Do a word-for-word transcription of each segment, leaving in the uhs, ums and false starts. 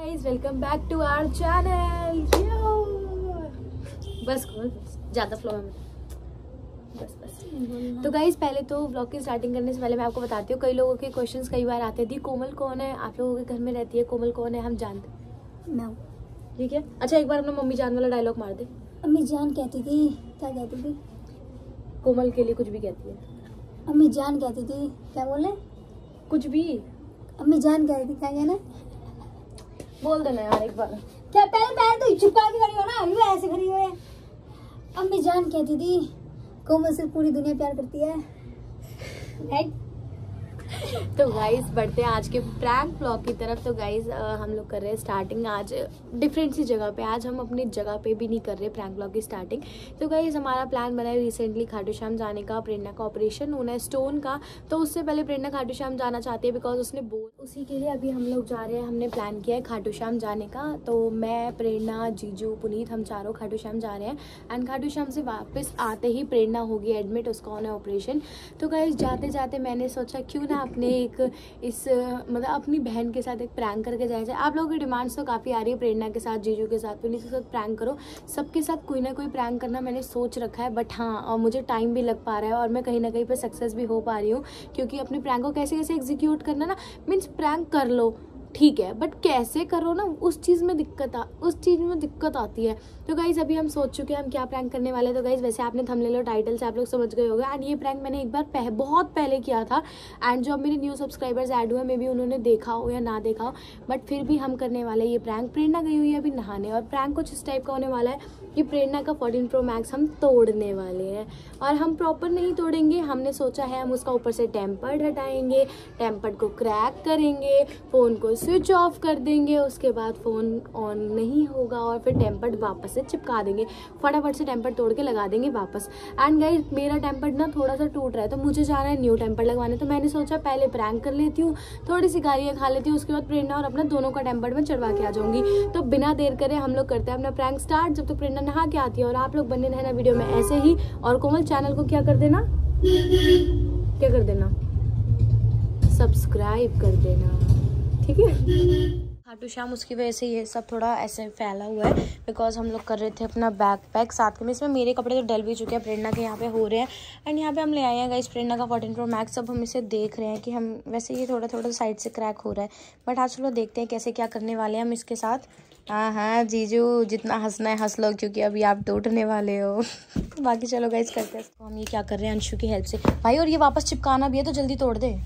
Guys welcome back to our channel. बस ज़्यादा flow में बस बस तो गाइस पहले तो व्लॉग की स्टार्टिंग करने से पहले मैं आपको बताती हूँ, कई लोगों के क्वेश्चंस कई बार आते थे, कोमल कौन है, आप लोगों के घर में रहती है, कोमल कौन है, हम जानते मैं हूँ, ठीक है। अच्छा एक बार अपना मम्मी जान वाला डायलॉग मार दे। अम्मी जान कहती थी, क्या कहती थी? कोमल के लिए कुछ भी कहती है। अम्मी जान कहती थी, क्या बोले? कुछ भी अम्मी जान कहती थी, क्या कहना? बोल देना यार एक बार। क्या पहले पैर तो चुपका के खड़ी हो ना, अभी वो ऐसे खड़ी हुई है। अम्मी जान कहती थी कोमल से पूरी दुनिया प्यार करती है। तो गाइस बढ़ते हैं आज के प्रैंक ब्लॉग की तरफ। तो गाइस हम लोग कर रहे हैं स्टार्टिंग आज डिफरेंट सी जगह पे। आज हम अपनी जगह पे भी नहीं कर रहे प्रैंक ब्लॉग की स्टार्टिंग। तो गाइस हमारा प्लान बना है रिसेंटली खाटू श्याम जाने का। प्रेरणा का ऑपरेशन होना है स्टोन का, तो उससे पहले प्रेरणा खाटू श्याम जाना चाहती है बिकॉज उसने बोल उसी के लिए अभी हम लोग जा रहे हैं। हमने प्लान किया है खाटू श्याम जाने का। तो मैं, प्रेरणा, जीजू, पुनीत, हम चारों खाटू श्याम जा रहे हैं। एंड खाटू श्याम से वापस आते ही प्रेरणा होगी एडमिट, उसका होना है ऑपरेशन। तो गाइस जाते जाते मैंने सोचा क्यों ना अपने एक इस मतलब अपनी बहन के साथ एक प्रैंक करके जाए जाए। आप लोगों की डिमांड्स तो काफ़ी आ रही है, प्रेरणा के साथ, जीजू के साथ, पुनीत के साथ प्रैंक करो। सबके साथ कोई ना कोई प्रैंक करना मैंने सोच रखा है, बट हाँ और मुझे टाइम भी लग पा रहा है और मैं कहीं ना कहीं पे सक्सेस भी हो पा रही हूँ, क्योंकि अपने प्रैंक को कैसे कैसे एग्जीक्यूट करना ना, मीन्स प्रैंक कर लो ठीक है, बट कैसे करो ना उस चीज़ में दिक्कत आ उस चीज़ में दिक्कत आती है। तो गाइज अभी हम सोच चुके हैं हम क्या प्रैंक करने वाले हैं। तो गाइज वैसे आपने थंबनेल और टाइटल से आप लोग समझ गए होंगे। एंड ये प्रैंक मैंने एक बार पह, बहुत पहले किया था। एंड जो अब मेरे न्यू सब्सक्राइबर्स ऐड हुए, मे भी उन्होंने देखा हो या ना देखा हो, बट फिर भी हम करने वाले ये प्रैंक। प्रेरणा गई हुई है अभी नहाने, और प्रैंक कुछ इस टाइप का होने वाला है कि प्रेरणा का फोर्टीन प्रो मैक्स हम तोड़ने वाले हैं। और हम प्रॉपर नहीं तोड़ेंगे, हमने सोचा है हम उसका ऊपर से टेम्पर्ड हटाएंगे, टेम्पर्ड को क्रैक करेंगे, फ़ोन को स्विच ऑफ कर देंगे, उसके बाद फ़ोन ऑन नहीं होगा और फिर टेम्पर्ड वापस से चिपका देंगे। फटाफट से टेम्पर्ड तोड़ के लगा देंगे वापस। एंड गाइस मेरा टेम्पर्ड ना थोड़ा सा टूट रहा है, तो मुझे जाना है न्यू टेम्पर्ड लगवाने। तो मैंने सोचा पहले प्रैंक कर लेती हूँ, थोड़ी सी गालियाँ खा लेती हूँ, उसके बाद प्रेरणा और अपना दोनों का टेम्पर्ड में चढ़वा के आ जाऊँगी। तो बिना देर करे हम लोग करते हैं अपना प्रैंक स्टार्ट, जब तक तो प्रेरणा नहा के आती है। और आप लोग बने रहना वीडियो में ऐसे ही। और कोमल चैनल को क्या कर देना, क्या कर देना, सब्सक्राइब कर देना, ठीक है। खाटू श्याम उसकी वजह से ये सब थोड़ा ऐसे फैला हुआ है, बिकॉज हम लोग कर रहे थे अपना बैक पैक साथ में। इसमें मेरे कपड़े तो डल भी चुके हैं, प्रेरणा के यहाँ पे हो रहे हैं। एंड यहाँ पे हम ले आए हैं गाइस प्रेरणा का फोर्टीन प्रो मैक्स। अब हम इसे देख रहे हैं कि हम वैसे ये थोड़ा थोड़ा साइड से क्रैक हो रहा है, बट आज चलो देखते हैं कैसे क्या करने वाले हैं हम इसके साथ। हाँ हाँ जीजू जितना हंसना है हंस लो, क्योंकि अभी आप टूटने वाले हो। बाकी चलो गाइस करते हैं। तो हम ये क्या कर रहे हैं अंशु की हेल्प से भाई, और ये वापस चिपकाना भी है तो जल्दी तोड़ दे,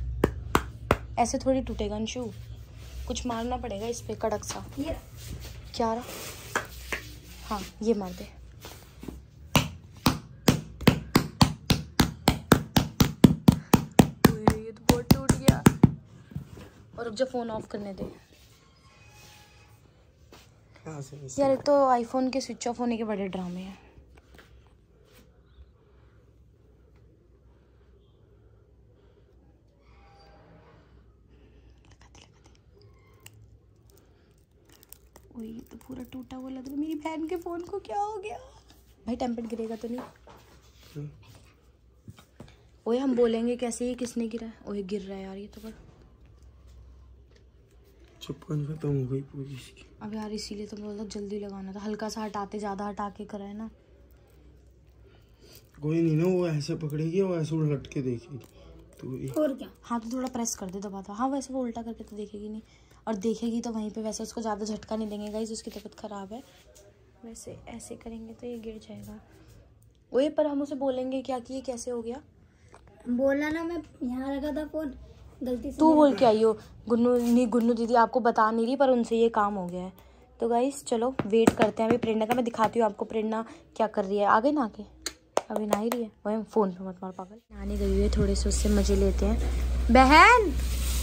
ऐसे थोड़ी टूटेगा अंशु, कुछ मारना पड़ेगा इस पे कड़क सा। ये क्या रहा, हाँ ये मार दे। ये तो बहुत टूट गया। और अब जब फोन ऑफ करने दे यार, एक तो आईफोन के स्विच ऑफ होने के बड़े ड्रामे हैं। वही तो पूरा टूटा हुआ लग रहा है। मेरी बहन के फोन को क्या हो गया भाई? टेम्पर्ड गिरेगा तो नहीं? ओए हम बोलेंगे कैसे ये किसने गिरा है? ओए गिर रहा है यार ये तो। पर चिपकन खत्म हो गई पूरी इसकी। अब यार इसीलिए तो बोल जल्दी लगाना था, हल्का सा हटाते, ज्यादा हटा के करा है ना। कोई नहीं ना, वो ऐसे पकड़ेगी और ऐसे उलट के देखेगी तो और क्या। हाँ तो थोड़ा प्रेस कर दे दबा था। हाँ वैसे वो उल्टा करके तो देखेगी नहीं, और देखेगी तो वहीं पे। वैसे उसको ज़्यादा झटका नहीं देंगे गाइस, उसकी तबीयत ख़राब है। वैसे ऐसे करेंगे तो ये गिर जाएगा। ओए पर हम उसे बोलेंगे क्या कि ये कैसे हो गया? बोलना ना, मैं यहाँ रखा था फोन गलती से। तू बोल के आई हो गुन्नू, नहीं गुन्नू दीदी आपको बता नहीं रही, पर उनसे ये काम हो गया है। तो गाइस चलो वेट करते हैं अभी प्रेरणा का। मैं दिखाती हूँ आपको प्रेरणा क्या कर रही है। आ गई ना के अभी ना ही रही है, वही फ़ोन पे मत मार पागल। नहाने गई हुई है, थोड़े से उससे मज़े लेते हैं। बहन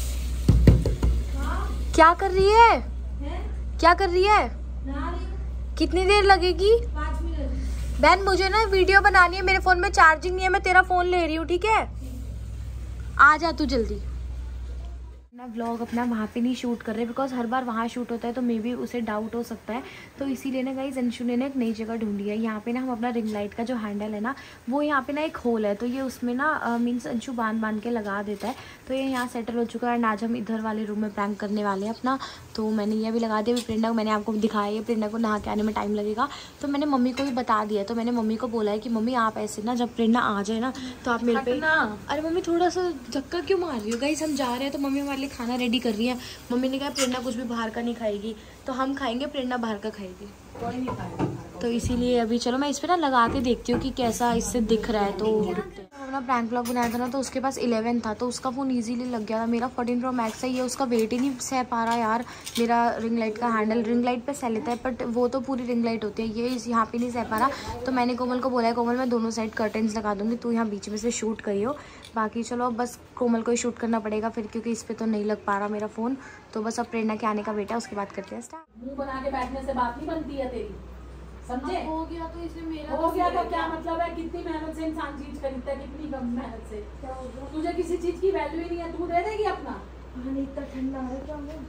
क्या कर रही है, है? क्या कर रही है? कितनी देर लगेगी? पाँच मिनट। बहन मुझे ना वीडियो बनानी है, मेरे फ़ोन में चार्जिंग नहीं है, मैं तेरा फ़ोन ले रही हूँ, ठीक है? आ जा तू जल्दी। अपना व्लॉग अपना वहाँ पे नहीं शूट कर रहे बिकॉज हर बार वहाँ शूट होता है तो मे बी उसे डाउट हो सकता है, तो इसीलिए ना गाइस अंशु ने ना एक नई जगह ढूंढी है। यहाँ पे ना हम अपना रिंग लाइट का जो हैंडल है ना वो यहाँ पे ना एक होल है, तो ये उसमें ना मीन्स अंशु बांध बांध के लगा देता है, तो ये यहाँ सेटल हो चुका है। एंड आज हम इधर वाले रूम में प्रैंक करने वाले हैं अपना, तो मैंने ये भी लगा दिया। अभी प्रिंडा को मैंने आपको दिखाया है, प्रिंडा को नहा के आने में टाइम लगेगा, तो मैंने मम्मी को भी बता दिया। तो मैंने मम्मी को बोला है कि मम्मी आप ऐसे ना जब प्रिंडा आ जाए ना तो आप मेरे पे, अरे मम्मी थोड़ा सा धक्का क्यों मार रही हो। गाइस हम जा रहे हैं तो मम्मी हमारे लिए खाना रेडी कर रही है। मम्मी ने कहा प्रिंडा कुछ भी बाहर का नहीं खाएगी, तो हम खाएंगे, प्रिंडा बाहर का खाएगी, कोई नहीं खाएगा। तो इसीलिए अभी चलो मैं इस पर ना लगा के देखती हूँ कि कैसा इससे दिख रहा है। तो अपना प्रैंक व्लॉग बनाया था ना, तो उसके पास इलेवन था तो उसका फ़ोन इजीली लग गया था। मेरा फोर्टीन प्रो मैक्स है, ये उसका वेट ही नहीं सह पा रहा यार। मेरा रिंग लाइट का हैंडल रिंग लाइट पे सह लेता है बट वो तो पूरी रिंग लाइट होती है, ये इस यहाँ पे नहीं सह पा रहा। तो मैंने कोमल को बोला है कोमल मैं दोनों साइड कर्टन्स लगा दूँगी, तू यहाँ बीच में से शूट करियो। बाकी चलो अब बस कोमल को ही शूट करना पड़ेगा फिर, क्योंकि इस पर तो नहीं लग पा रहा मेरा फ़ोन। तो बस अब प्रेरणा के आने का वेट है, उसके बाद करते हैं स्टार्ट। मुंह बना के बैठने से बात नहीं बनती है तेरी, समझे? हो गया तो इसमें मेरा हो गया तो क्या मतलब है? कितनी मेहनत से इंसान चीज खरीदता है, कितनी कम मेहनत से। तुझे किसी चीज की वैल्यू ही नहीं है, तू दे देगी अपना। पानी इतना ठंडा है क्या हुआ?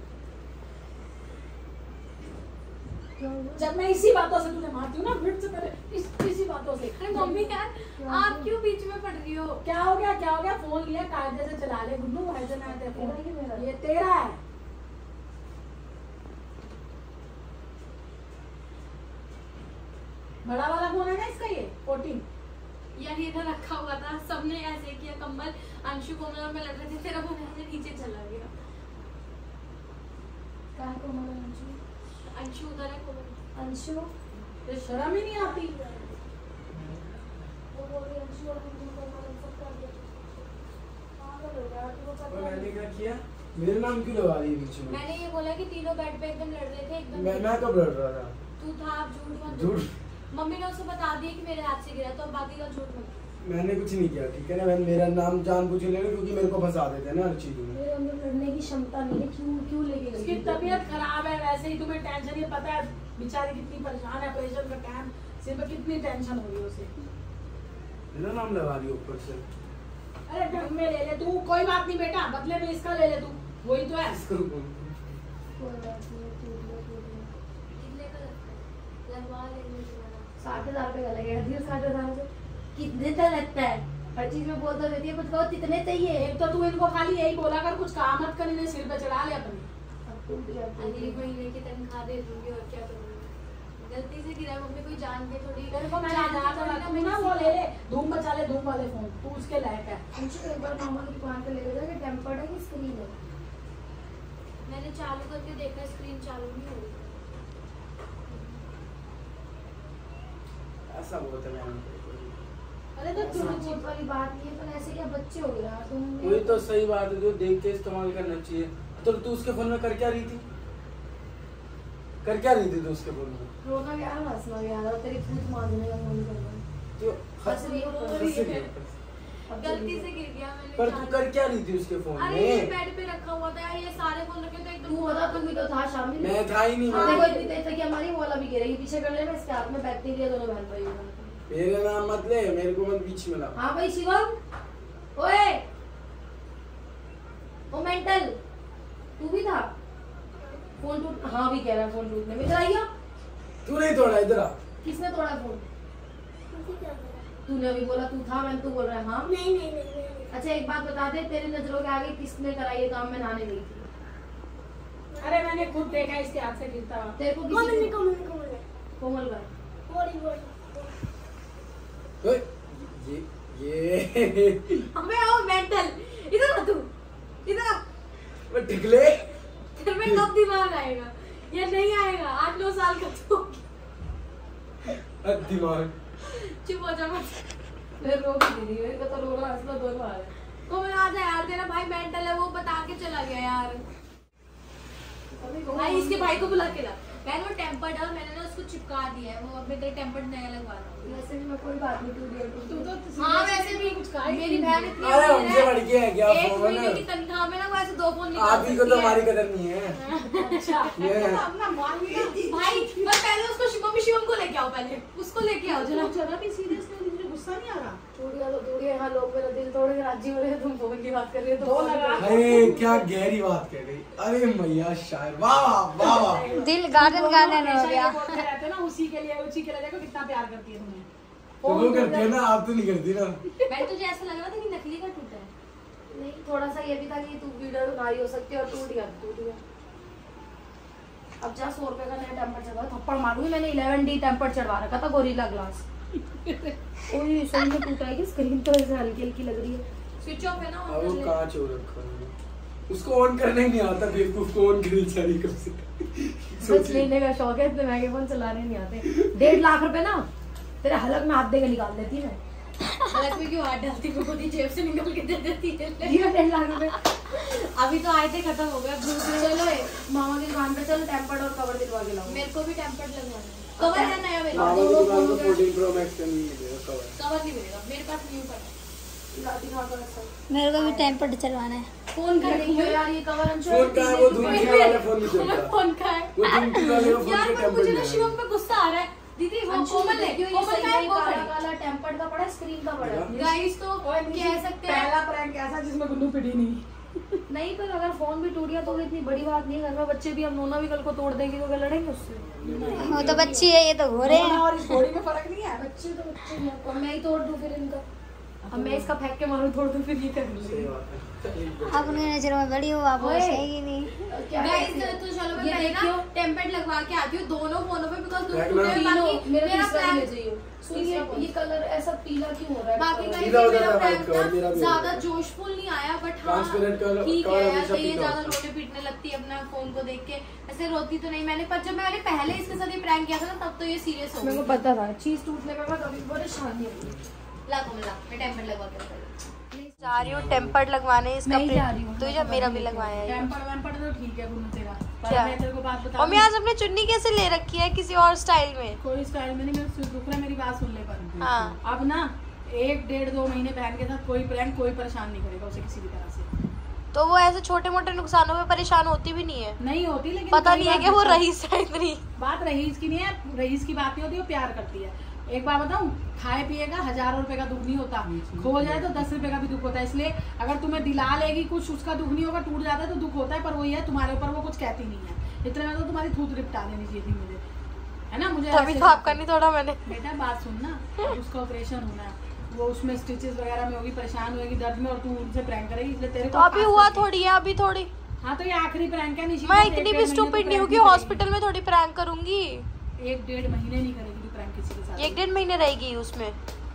जब मैं इसी बातों से तुझे मारती हूँ ना, फिर से पहले इस इसी बातों से। अरे मम्मी यार आप क्यों बीच में पड़ रही हो? क्या हो गया क्या हो गया? फोन लिया कायदे से चला ले गुड्डू, ऐसे ना तेरा फोन, ये तेरा है। बड़ा वाला फोन है ना इसका, ये फोर्टीन यार ये इधर रखा हुआ था, सबने ऐसे किया, कम्बल अंशु कोमल और मैं लड़ रहे थे, तेरा फोन ऐसे नीचे चला गया। कहाँ कोमल अंशु? अंशु उधर है, कोमल अंशु तो शर्म ही नहीं आती। वो बोल रही अंशु और अंशु कोमल सब कर दिया। पागल हो गया तू, वो पता मैंने क्या किया? मेरे नाम क्यों लगा रही है बीच में? मैंने ये बोला कि तीनों बेड पे एकदम लड़ रहे थे एकदम। मैं मैं कब लड़ रहा था? तू था, आप झूठ मत झूठ? मम्मी ने उसको बता दिया कि मेरे हाथ से गिरा, तो अब बाकी का झूठ मत। मैंने कुछ नहीं किया, ठीक है ना? मैंने मेरा नाम जानबूझ के ले लिया क्योंकि मेरे को फंसा देते हैं ना हर चीज में। मेरे अंदर लड़ने की क्षमता नहीं है, क्यों क्यों लेके गई? उसकी तबीयत खराब है, वैसे ही तुम्हें टेंशन, ये पता है बेचारी कितनी परेशान है, ऑपरेशन का टाइम सिर पे कितनी टेंशन हो रही है उसे। मेरा नाम लगा रही ऊपर से। अरे ढंग में ले ले तू, कोई बात नहीं बेटा, बदले में इसका ले ले तू, वही तो है। इसको बोल। कोई बात नहीं, टूट गया टूट गया। कितने का लगता है? लगवा लेंगे तुम्हारा। साठ हजार रुपए का लगेगा। दियो साठ हजार से कितने का लगता है? हर चीज में बोलता रहती है, कुछ कहो कितने चाहिए? एक तो तू इनको खाली यही बोला कर, कुछ काम मत कर, इन्हें सिर पे चढ़ा ले अपने। अब टूट गया टूट अगले गया। महीने की तनख्वाह दे दूंगी और क्या करूंगी। गलती से गिरा, मम्मी कोई जान के थोड़ी। तेरे को मैंने जान के कहा थोड़ी था ना तू मैंने ना वो सीखा। ले ले, धूम मचा ले, धूम वाले फोन, तू उसके लायक है। अंशु एक बार मामा की दुकान पे ले गया कि टेम्पर्ड है कि स्क्रीन है? मैंने चालू करके देखा, स्क्रीन चालू नहीं हो रही। ऐसा बहुत है मैम। अरे तो ऐसा तू चीप वाली बात नहीं है, पर ऐसे क्या बच्चे हो गए यार तुम? वही तो सही बात है, जो देख के इस्तेमाल करना चाहिए। तो तू उसके फोन में कर क्या रही थी? कर क्या रही थी तू उसके फोन में? रोना भी आ रहा, हंसना भी आ रहा, तेरी फूट मारने का मन कर रहा है। तो हंस रही है, हंस रो रही रही है। है। अब गलती जल्दी से गिर गया मैंने। पर तू जान- कर क्या रही थी उसके फोन अरे ये में? बेड पे रखा हुआ था, ये सारे फोन रखे थे एकदम। तू होता तू भी तो था शामिल। मैं था ही नहीं। हाँ, मैं- देखो इतनी तेज था कि हमारी वो वाला भी गिरेगी, पीछे कर ले, मैं इसके हाथ में बैक्टीरिया दोनों बहन भाई होगा। मेरे नाम मत ले, मेरे को मत बीच में ला। हाँ भाई शिवम, ओए ओ मेंटल, तू भी था? फोन टूट, हाँ भी कह रहा है फोन टूटने में। इधर आइयो। तू नहीं तोड़ा, इधर आ। किसने तोड़ा फोन? तूने अभी बोला तू था, मैं तू बोल रहा है हाँ? नहीं नहीं नहीं नहीं अच्छा एक बात बता दे, तेरी नजरों के आगे किसने करा ये काम? मैं नहाने गई थी। अरे मैंने खुद देखा इसके हाथ से गिरता हुआ। तेरे को कोमल किसी ने कोमल ने कोमल ने कोमल का? बोली बोली ओए, ये ये अबे आओ मेंटल, इधर आ तू, इधर आ। वो टिकले। तेरे में कब दिमाग आएगा? ये नहीं आएगा, आठ नौ साल का तू। अब दिमाग। चुप हो जा मत। फिर रो भी दीदी, मेरे को तो रोना हंसना दोनों आ रहा है। कोमल आ जा यार, तेरा भाई मेंटल है, वो बता के चला गया यार। भाई इसके भाई को बुला के ला। मैंने वो टेम्पर्ड है और मैंने ना उसको चिपका दिया है, वो अब मेरे टेम्पर्ड नया लगवा रहा हूँ। वैसे भी मैं कोई बात नहीं, तू दिया तू तू तो हाँ वैसे भी कुछ कहा ही मेरी नहीं। बहन इतनी अरे अमीर हमसे है, बढ़ के है क्या एक फोन? महीने की तनख्वाह में ना वो ऐसे दो फोन निकाल आप ही को तो सकती है। हमारी कदर नहीं है। अच्छा ये है। अपना मान लिया। भाई बस पहले उसको शिवम शिवम को लेके आओ, पहले उसको लेके आओ जरा। जरा भी सीरियस नहीं, मुझे गुस्सा नहीं आ रहा? चूड़ियाँ तो चूड़ियाँ, यहाँ लोग मेरा दिल तोड़ के राजी हो रहे हैं, तुम फोन की बात कर रही हो तो दो फोन लगा। कर- अरे क्या गहरी बात कह गई। अरे मैया शायर, वाह वाह वाह वाह। दिल गार्डन गार्डन हो हमेशा गया। ये बोलते रहते हो ना, उसी के लिए उसी के लिए देखो कितना प्यार करती है तुम्हें। तो वो करती है ना, आप तो नहीं करती ना। मैं तुझे ऐसा लग रहा था कि नकली का टूटा है। नहीं, थोड़ा सा ये भी था कि तू वीडियो ना ही हो सकती और टूट गया टूट गया। अब जा सौ रुपए का नया टेम्पर चढ़वा, थप्पड़ मारूंगी। मैंने इलेवन डी टेम्पर चढ़वा रखा था, गोरिल्ला ग्लास। ओए सही में टूटा है कि स्क्रीन तो ऐसे हल्की हल्की लग रही है। स्विच ऑफ है ना, अब ऑन वो कर ले। कांच हो रखा है, उसको ऑन करना ही नहीं आता। बेवकूफ को ऑन करी सारी कब से। बस लेने का शौक है, इतने महंगे फोन चलाने नहीं आते। डेढ़ लाख रुपए ना तेरे हलक में हाथ देके निकाल देती मैं। हलक में क्यों हाथ डालती, वो खुद ही जेब से निकल के दे देती है। ये डेढ़ लाख रुपए अभी तो आए थे, खत्म हो गया। चलो मामा की दुकान पे चलो, टेम्पर्ड और कवर दिलवा के लाओ। मेरे को भी टेम्पर्ड लगवाना है। कवर है नया मेरे मामा पास, की दुकान पे फोर्टीन प्रो मैक्स का नहीं मिलेगा कवर। कवर नहीं मिलेगा मेरे पास, न्यू पड़ा है। मेरे को भी टेम्पर्ड चलवाना है। फोन का नहीं है यार, ये कवर अंशु फोन का है, वो धुमकी वाला फोन नहीं चलता। फोन का है वो धुमकी वाले फोन यार, के पर टेम्पर मुझे नहीं ना है। शिवम पे गुस्सा आ रहा है। दीदी वो कोमल है, कोमल का है, वो काला काला टेम्पर्ड का पड़ा है, स्क्रीन का पड़ा है। गाइस तो कह सकते हैं पहला प्रैंक ऐसा जिसमें गुल्लू पिटी नहीं। नहीं, पर अगर फोन भी टूट गया तो इतनी बड़ी बात नहीं है। घर में बच्चे भी, हम नोना भी कल को तोड़ देंगे तो क्या लड़ेंगे उससे? वो तो बच्ची है, ये तो हो रहे हैं। और इस बॉडी में फर्क नहीं है। बच्चे तो बच्चे ही हैं। और मैं ही तोड़ दूं फिर इनका, अब मैं इसका फेंक के मारूं, तोड़ दूं, फिर ये कर सही लूंगी। बात है। आप उनकी नजरों में बड़ी हो, आप ओए। सही नहीं। गाइस तो चलो मैं ये पहले देखियो। ना टेम्पर्ड लगवा के आती हूँ दोनों फोनों पे, बिकॉज़ दोनों देखना। टूटे हैं। बाकी मेरा मेरा तीसरा भी ले प्लान जाइयो। सुनिए, ये कलर ऐसा पीला क्यों हो रहा है? बाकी का सीधा हो मेरा जाता है प्लान white color, मेरा था भी ज्यादा हो जाता है। जोशफुल नहीं आया, बट हाँ Transparent color- ठीक color है। हमेशा ये पीला ज्यादा होता है। रोने पीटने लगती है अपना फोन को देख के। ऐसे रोती तो नहीं मैंने, पर जब मैंने पहले इसके साथ ये प्रैंक किया था ना, तब तो ये सीरियस हो गई। मेरे को पता था चीज टूटने का कभी परेशान नहीं होगी। ला तुम ला, मैं टेम्पर्ड लगवा के जा रही हूँ टेम्पर्ड लगवाने। इसका नहीं जा रही हूँ। तो जब मेरा भी लगवाया है। टेम्पर्ड वेम्पर्ड तो ठीक है गुल्लू तेरा। पर क्या? मैं तेरे को बात बता मम्मी आज अपनी चुन्नी कैसे ले रखी है किसी और स्टाइल में? कोई स्टाइल में नहीं, मैं सिर्फ रुक रहा, मेरी बात सुन ले पर। हाँ। अब ना एक डेढ़ दो महीने पहन के साथ कोई प्रैंक कोई परेशान नहीं करेगा उसे किसी भी तरह से। तो वो ऐसे छोटे मोटे नुकसानों में परेशान होती भी नहीं है। नहीं होती, लेकिन पता कई नहीं है बार कि वो दिक्कत- रईस है इतनी। बात रईस की नहीं है, रईस की बात नहीं होती, वो प्यार करती है। एक बार बताऊं, खाए पिएगा हजारों रुपए का दुख नहीं होता, खो जाए तो दस रुपए का भी दुख होता है। इसलिए अगर तुम्हें दिला लेगी कुछ, उसका दुख नहीं होगा, टूट जाता है तो दुख होता है, पर वही है तुम्हारे ऊपर वो कुछ कहती नहीं है। इतने में तो तुम्हारी थूत रिपटा लेनी चाहिए थी मुझे, है ना? मुझे तभी ऐसे- तो आपका नहीं तोड़ा मैंने। बेटा बात सुन ना, अब उसका ऑपरेशन होना है, वो उसमें स्टिचेस वगैरह में होगी, परेशान होगी दर्द में, और तू उनसे प्रैंक करेगी, इसलिए तेरे तो को अभी खास हुआ करके- थोड़ी है, अभी थोड़ी। हाँ तो ये आखिरी प्रैंक है। निशी मैं एक इतनी डेढ़ भी महीने स्टूपिड तो नहीं हूँ कि prank हॉस्पिटल में थोड़ी प्रैंक करूंगी। एक डेढ़ महीने नहीं करेगी तू प्रैंक किसी के साथ। एक डेढ़ महीने रहेगी उसमें।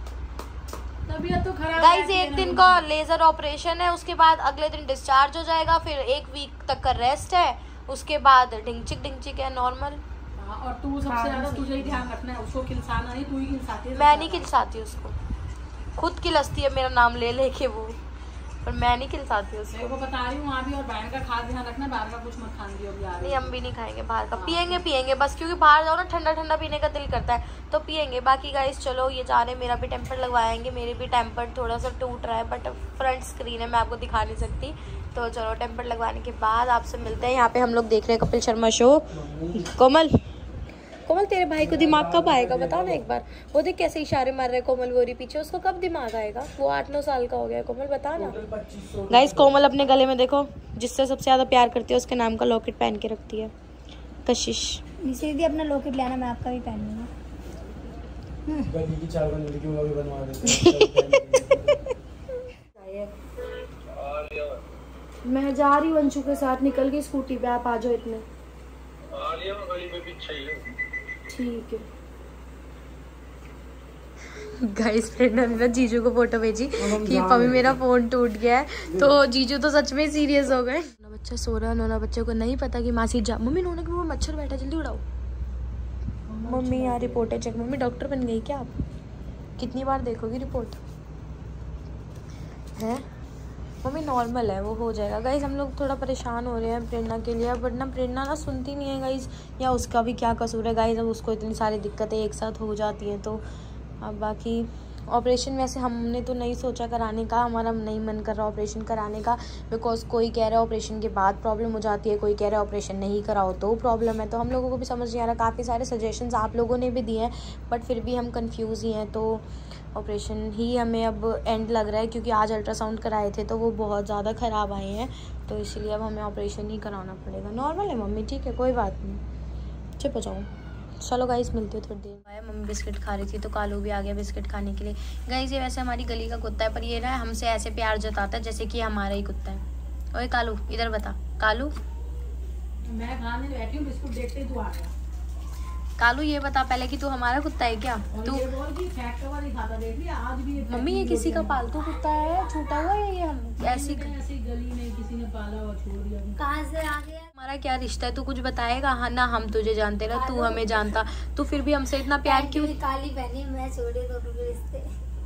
तबीयत तो खराब गाइस रहती है एक ना दिन उनकी। का लेजर ऑपरेशन है, उसके बाद अगले दिन डिस्चार्ज हो जाएगा, फिर एक वीक तक का रेस्ट है, उसके बाद ढिंचिक ढिंचिक है नॉर्मल। हाँ, और तू सबसे ज्यादा तुझे ही ध्यान रखना है, उसको खिलसाना नहीं, तू ही खिलसाती है। मैं नहीं खिलसाती उसको, खुद खिलसती है मेरा नाम ले लेके वो, पर मैं नहीं खिलसाती उसको। मेरे को बता रही हूँ अभी, और बहन का खास ध्यान रखना, बाहर का कुछ मत खाने दियो अभी आ रही नहीं है। हम भी नहीं खाएंगे बाहर का, पियेंगे पियेंगे बस, क्योंकि बाहर जाओ ना ठंडा ठंडा पीने का दिल करता है तो पियेंगे। बाकी गाइस चलो ये जा रहे हैं, मेरा भी टेम्पर लगवाएंगे। मेरे भी टेम्पर थोड़ा सा टूट रहा है, बट फ्रंट स्क्रीन है, मैं आपको दिखा नहीं सकती। तो चलो टेम्पर लगवाने के बाद आपसे मिलते हैं। यहाँ पे हम लोग देख रहे हैं कपिल शर्मा शो। कोमल कोमल तेरे भाई को दिमाग कब आएगा बताओ ना एक बार। वो देख कैसे इशारे मार रहे कोमल गोरी पीछे, उसको कब दिमाग आएगा? वो आठ नौ साल का हो गया कोमल, बता ना। गाइस कोमल अपने गले में देखो, जिससे सबसे ज्यादा प्यार करती है उसके नाम का लॉकेट पहन के रखती है, कशिश। निशी दीदी अपना लॉकेट लेना, मैं आपका भी पहन लूंगा। गली की चार बन लड़की वो भी बनवा देते हैं। मैं जा रही हूँ अंशु के साथ, निकल गई स्कूटी पे, आप आ जाओ इतने। ठीक है गाइस, फ्रेंड ने ना जीजू को फोटो भेजी कि पम्मी मेरा फोन टूट गया है, तो जीजू तो सच में सीरियस हो गए। नोना बच्चा सो रहा है, नोना बच्चे को नहीं पता कि मासी जा। मम्मी नोना के वो मच्छर बैठा, जल्दी उड़ाओ। मम्मी यहाँ रिपोर्ट है चेक। मम्मी डॉक्टर बन गई क्या आप? कितनी बार देखोगी रिपोर्ट? है मम्मी नॉर्मल है, वो हो जाएगा। गाइस हम लोग थोड़ा परेशान हो रहे हैं प्रेरणा के लिए, बट ना प्रेरणा ना सुनती नहीं है गाइस, या उसका भी क्या कसूर है गाइस। अब उसको इतनी सारी दिक्कतें एक साथ हो जाती हैं। तो अब बाकी ऑपरेशन वैसे हमने तो नहीं सोचा कराने का, हमारा नहीं मन कर रहा ऑपरेशन कराने का, बिकॉज कोई कह रहा है ऑपरेशन के बाद प्रॉब्लम हो जाती है, कोई कह रहा है ऑपरेशन नहीं कराओ तो प्रॉब्लम है। तो हम लोगों को भी समझ नहीं आ रहा, काफ़ी सारे सजेशंस आप लोगों ने भी दिए हैं, बट फिर भी हम कंफ्यूज ही हैं। तो ऑपरेशन ही हमें अब एंड लग रहा है, क्योंकि आज अल्ट्रासाउंड कराए थे तो वो बहुत ज़्यादा ख़राब आए हैं, तो इसलिए अब हमें ऑपरेशन ही कराना पड़ेगा। नॉर्मल है मम्मी, ठीक है कोई बात नहीं, चुप हो जाओ। चलो गाइस मिलते हो थोड़ी देर। मम्मी बिस्किट खा रही थी तो कालू भी आ गया बिस्किट खाने के लिए। गाइस ये वैसे हमारी गली का कुत्ता है, पर ये ना हमसे ऐसे प्यार जताता है जैसे कि हमारा ही कुत्ता है। ओए कालू इधर बता। कालू मैं खाने बैठी हूँ, बिस्कुट देखते ही तू आ गया। कालू ये बता पहले कि तू हमारा कुत्ता है क्या? तू ये बोल कि फैक्ट का नहीं खाता, देख लिया आज भी। मम्मी ये किसी का पालतू कुत्ता है, छूटा हुआ है ये? हम ऐसी ऐसी गली में किसी ने पाला और छोड़ दिया। कहाँ से आ गया? हमारा क्या रिश्ता है, तू कुछ बताएगा? हाँ ना, हम तुझे जानते ना तू हमें जानता, तू फिर भी हमसे इतना प्यार क्यों? काली पहनी मैं छोड़े तो रिश्ते।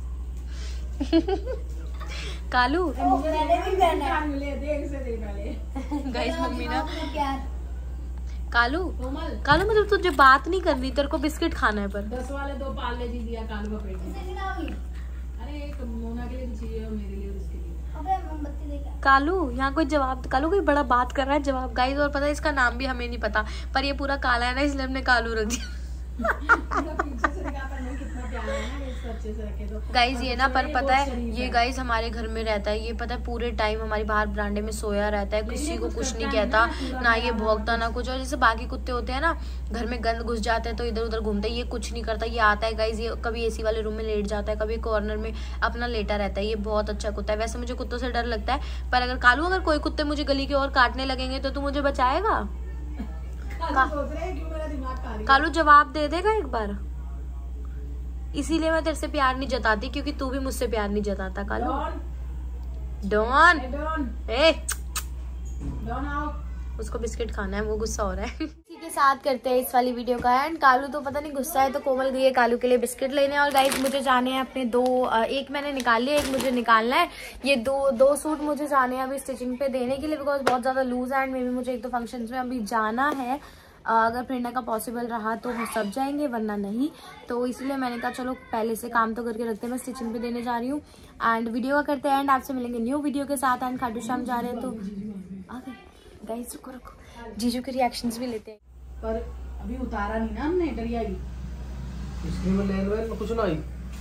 कालू मैंने भी पहना है। मिले देख से देख पहले। गाइस मम्मी ना प्यार। कालू कोमल कालू मतलब तुझे बात नहीं करनी, तेरे को बिस्किट खाना है। पर दस वाले दो पाले जी दिया कालू का पेट में। किसे खिलाओगी? अरे एक मोना के लिए भी चाहिए और मेरे लिए और उसके लिए। अबे मोमबत्ती लेके। कालू यहाँ कोई जवाब, कालू कोई बड़ा बात कर रहा है जवाब। गाइस और पता है इसका नाम भी हमें नहीं पता, पर ये पूरा काला है ना इसलिए हमने कालू रख दिया। पीछे से दिखा पर कितना प्यारा है ना, इसको अच्छे से रखे तो। गाइज ये ना पर ये पता बहुत है शरीफ ये है। गाइज हमारे घर में रहता है, ये पता है पूरे टाइम हमारी बाहर बरांडे में सोया रहता है, किसी को कुछ नहीं कहता ना, ये भौंकता ना कुछ। और जैसे बाकी कुत्ते होते हैं ना घर में गंद घुस जाते हैं तो इधर उधर घूमते हैं, ये कुछ नहीं करता। ये आता है गाइज, ये कभी एसी वाले रूम में लेट जाता है, कभी कॉर्नर में अपना लेटा रहता है। ये बहुत अच्छा कुत्ता है। वैसे मुझे कुत्तों से डर लगता है, पर अगर कालू अगर कोई कुत्ते मुझे गली के और काटने लगेंगे तो तू मुझे बचाएगा? कालू सोच रहे हैं क्यों मेरा दिमाग खा रही है। कालू जवाब दे देगा एक बार। इसीलिए मैं तेरे से प्यार नहीं जताती क्योंकि तू भी मुझसे प्यार नहीं जताता। Kalu don don a don a don आओ। उसको बिस्किट खाना है, वो गुस्सा हो रहा है। इसी के साथ करते हैं इस वाली वीडियो का एंड। कालू तो पता नहीं गुस्सा है, तो कोमल गई है कालू के लिए बिस्किट लेने। और गाइस मुझे जाने हैं अपने दो, एक मैंने निकाल लिया, एक मुझे निकालना है। ये दो दो सूट मुझे जाने हैं अभी स्टिचिंग पे देने के लिए, बिकॉज बहुत ज़्यादा लूज है एंड मे भी मुझे एक दो फंक्शंस में अभी जाना है। अगर प्रेरणा का पॉसिबल रहा तो हम सब जाएंगे, वरना नहीं। तो इसलिए मैंने कहा चलो पहले से काम तो करके रखते हैं, मैं स्टिचिंग पे देने जा रही हूँ एंड वीडियो का करते हैं एंड आपसे मिलेंगे न्यू वीडियो के साथ। एंड खाटू श्याम जा रहे हैं तो आगे गाइस रुको रुको जीजू के रिएक्शंस भी लेते हैं। पर अभी उतारा नहीं ना हमने, डरिया ही। इसमें मैं लेन वेन में कुछ ना आई।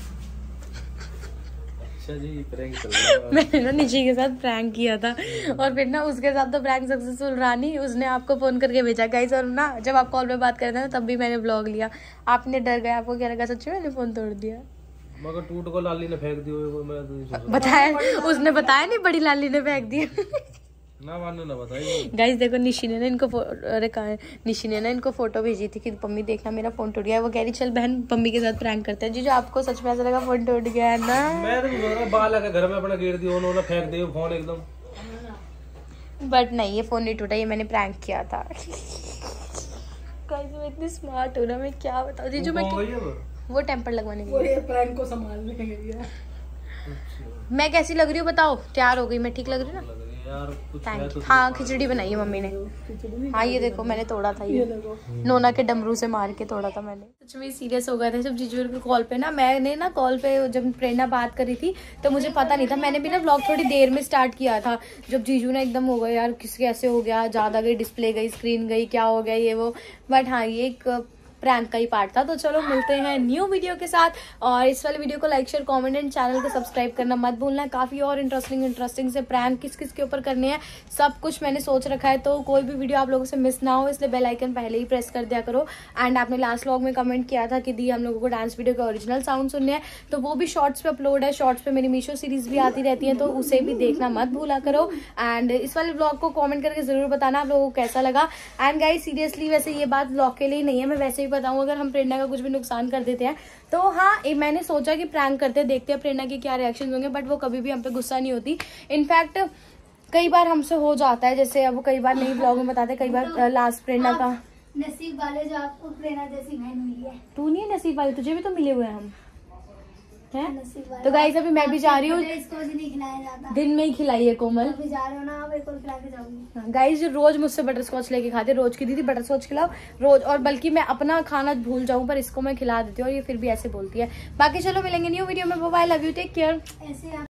अच्छा जी प्रैंक चल रहा है। मैंने ना निशी के साथ प्रैंक किया था और फिर ना उसके साथ तो प्रैंक सक्सेसफुल रहा नहीं, उसने आपको फोन करके भेजा गाइस। और ना जब आप कॉल पे बात कर रहे थे ना तब भी मैंने ब्लॉग लिया, आपने डर गए, आपको क्या लगा सच में मैंने फोन तोड़ दिया? मगर टूट को लाली ने फेंक दियो, मैं तो नहीं सोच रहा। बताया उसने, बताया नहीं बड़ी लाली ने फेंक दिया। ना मानो ना बताइए। गाइस देखो निशी ने ना इनको फो- अरे कहा है निशी ने ना इनको फोटो भेजी थी कि मम्मी देखना मेरा फोन टूट गया है। वो कह रही चल बहन मम्मी के साथ प्रैंक करते हैं। जी जो आपको सच में ऐसा लगा फोन टूट गया है ना? मैं तो बोल रहा बाल आके घर में अपना गिर दियो, उन्होंने फेंक दियो फोन एकदम। बट नहीं ये फोन नहीं टूटा, ये मैंने प्रैंक किया था। गाइस मैं इतनी स्मार्ट हूँ ना, मैं क्या बताऊँ जी जो मैं वो गई है वो? वो टेम्पर लगवाने वो के लिए। ये प्रैंक को संभालने के लिए। मैं कैसी लग रही हूँ बताओ? तैयार हो गई मैं, ठीक लग रही हूँ ना? लग रही है यार कुछ है थैंक तो यू। हाँ खिचड़ी बनाई है मम्मी ने। हाँ ये देखो मैंने तोड़ा था, ये नोना के डमरू से मार के तोड़ा था मैंने। सच में सीरियस हो गए थे जब जीजू के कॉल पे ना, मैंने ना कॉल पे जब प्रेरणा बात करी थी तो मुझे पता नहीं था, मैंने भी ना ब्लॉग थोड़ी देर में स्टार्ट किया था। जब जीजू ने एकदम हो गया यार किस कैसे हो गया, ज़्यादा गई डिस्प्ले गई, स्क्रीन गई, क्या हो गया ये वो। बट हाँ ये एक प्रैंक का ही पार्ट था। तो चलो मिलते हैं न्यू वीडियो के साथ, और इस वाले वीडियो को like share comment and channel को सब्सक्राइब करना मत भूलना। काफ़ी और इंटरेस्टिंग इंटरेस्टिंग से प्रैंक किस किस के ऊपर करने हैं सब कुछ मैंने सोच रखा है, तो कोई भी वीडियो आप लोगों से मिस ना हो इसलिए बेल आइकन पहले ही प्रेस कर दिया करो। एंड आपने लास्ट व्लॉग में कमेंट किया था कि दी हम लोगों को डांस वीडियो के ओरिजिनल साउंड सुनने हैं, तो वो भी शॉर्ट्स पे अपलोड है। शॉर्ट्स पे मेरी मीशो सीरीज भी आती रहती है, तो उसे भी देखना मत भूला करो। एंड इस वाले ब्लॉग को कॉमेंट करके जरूर बताना आप लोगों को कैसा लगा। एंड गाइस सीरियसली वैसे ये बात ब्लॉग के लिए नहीं है, मैं वैसे ही बताऊँ अगर हम प्रेरणा का कुछ भी नुकसान कर देते हैं तो हाँ ए, मैंने सोचा कि प्रैंक करते हैं, देखते हैं प्रेरणा के क्या रिएक्शन होंगे। बट वो कभी भी हम पे गुस्सा नहीं होती, इनफैक्ट कई बार हमसे हो जाता है, जैसे अब वो कई बार नहीं ब्लॉग में बताते, कई बार लास्ट प्रेरणा का नसीब वाले जो आपको प्रेरणा जैसी बहन मिली है। तू नहीं है नसीब वाली, तुझे भी तो मिले हुए हैं हम हैं। नसीब वाले। तो गाइस अभी मैं भी जा रही हूँ, इसको भी नहीं खिलाया जाता। दिन में ही खिलाई है कोमल। अभी जा रहे हो ना आप, एक और खिला के जाऊंगी। गाइस जो रोज मुझसे बटर स्कॉच लेके खाते, रोज की दीदी बटर स्कॉच खिलाओ रोज, और बल्कि मैं अपना खाना भूल जाऊं पर इसको मैं खिला देती हूँ और ये फिर भी ऐसे बोलती है। बाकी चलो मिलेंगे न्यू वीडियो में, bye, love you, take care. ऐसे